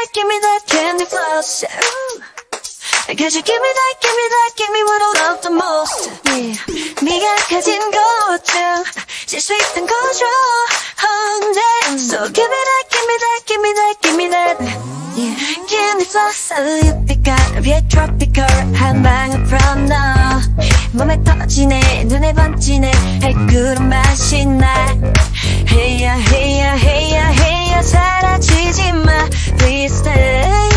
give me that candy floss. Cause you give me that, give me what I love the most. Yeah. 네가 가진 것좀 제일 sweet한 거죠. Yeah. So give me that, give me that, give me that, give me that. Yeah. Candy floss, 유빛깔 위에 tropical 한 방울 풀어넣어. 몸에 터지네, 눈에 번지네, 해구름 맛이 나. Hey ya, hey ya, hey ya, hey ya, 사라지지 마, please stay.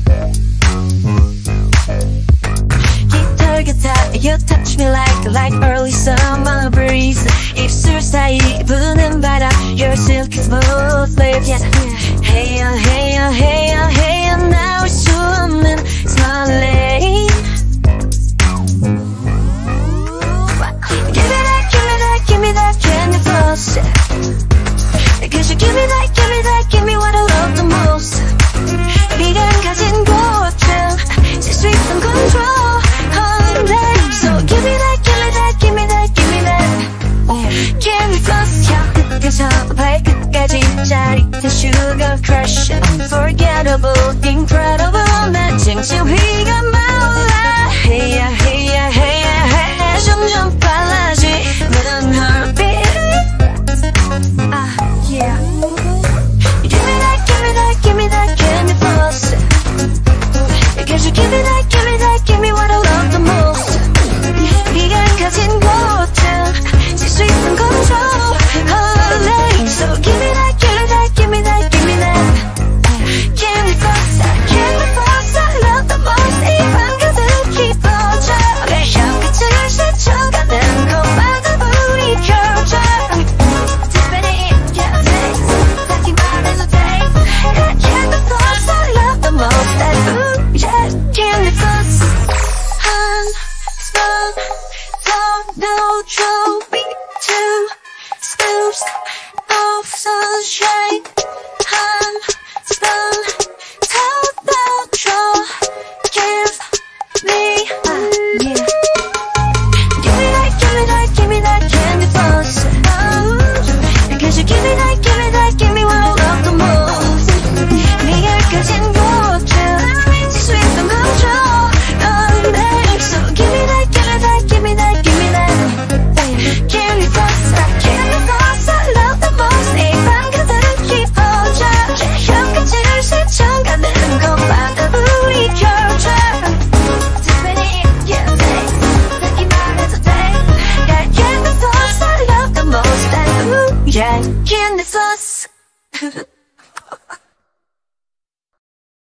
You touch me like early summer breeze. 입술 사이 부는 바람, your silky smooth lips. Yeah. Hey ya, hey ya, hey ya, hey ya, 나올 수 없는 설레임. Give me that, give me that, give me that candy floss. Cause you give me that, give me that, give me what I love the most. 네가 가진 것좀 제일 sweet한 control. So give me that, give me that, give me that, give me that. Candy floss, 혀끝에서 발끝까지 짜릿한 sugar crush. Unforgettable, incredible, 난 칭칭 휘가 마올라. Hey ya.